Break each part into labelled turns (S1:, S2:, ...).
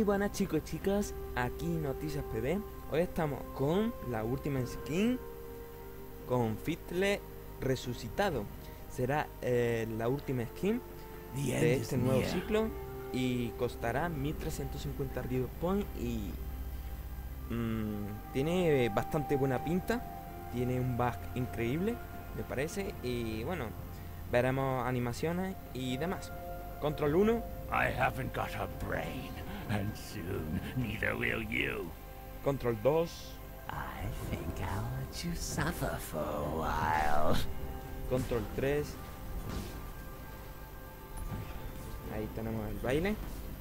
S1: Muy buenas chicos y chicas, aquí Noticias PB. Hoy estamos con la última skin, con Fiddle resucitado. Será la última skin de este nuevo ciclo y costará 1350 Reward Point y tiene bastante buena pinta. Tiene un bug increíble, me parece, y bueno, veremos animaciones y demás. Control 1.
S2: I haven't got a brain, and soon neither will you.
S1: Control 2.
S2: I think I'll let you suffer for a while.
S1: Control 3. Ahí tenemos el baile.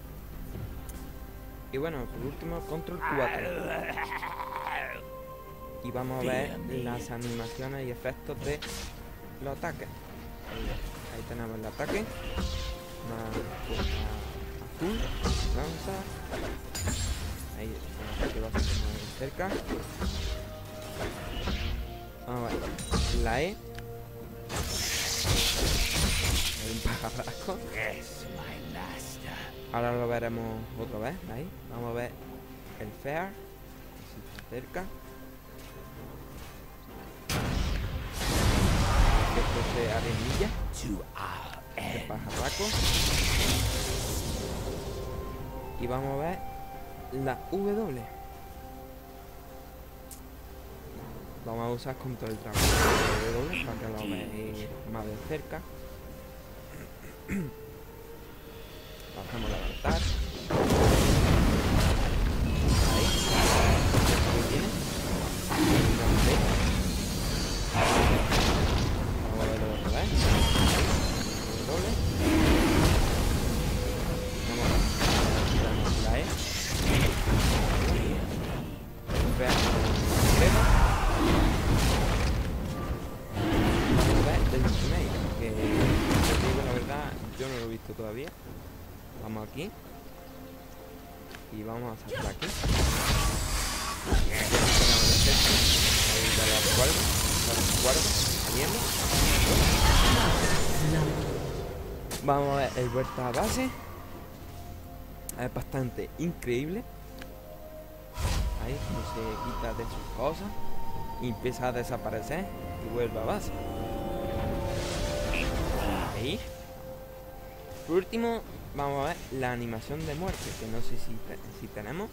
S1: Y bueno, por último, Control 4. Y vamos a ver las animaciones y efectos de los ataques. Ahí tenemos el ataque. Azul, lanza. Ahí el ataque va a ser muy cerca. Vamos a ver. La E. Hay un pajarraco. Ahora lo veremos otra vez. Ahí. Vamos a ver el Fair. Si se acerca. Esto es arenilla. El pajarraco. Y vamos a ver la W. Vamos a usar control dragón W para que lo veáis más de cerca. Bajamos a levantar. Ahí. Muy bien. Vamos a verlo otra vez. Doble. Vamos a ver la E. Vamos a ver el Ultimate, que te digo la verdad, yo no lo he visto todavía. Vamos aquí. Y vamos a sacar aquí. Ahí dale al cuadro. Saliendo. Vamos a ver el vuelta a base. Es bastante increíble. Ahí se quita de sus cosas y empieza a desaparecer y vuelve a base. Ahí. Por último, vamos a ver la animación de muerte, que no sé si tenemos.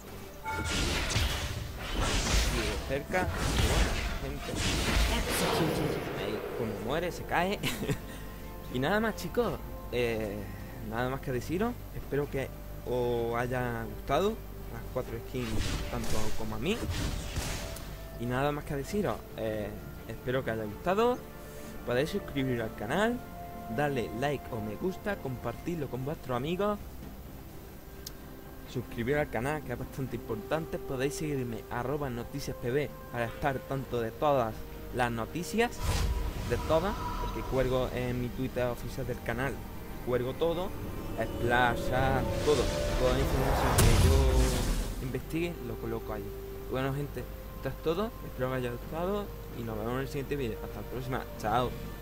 S1: Y de cerca, bueno, gente. Ahí, cuando muere, se cae. Y nada más, chicos. Nada más que deciros. Espero que os haya gustado las 4 skins, tanto como a mí. Y nada más que deciros. Espero que os haya gustado. Podéis suscribiros al canal, darle like o me gusta, compartirlo con vuestros amigos, suscribiros al canal, que es bastante importante. Podéis seguirme @noticiaspb para estar tanto de todas las noticias, de todas, porque cuelgo en mi Twitter oficial del canal, cuelgo todo, splash, todo, toda la información que yo investigue lo coloco ahí. Bueno gente, esto es todo, espero que os haya gustado y nos vemos en el siguiente vídeo. Hasta la próxima, chao.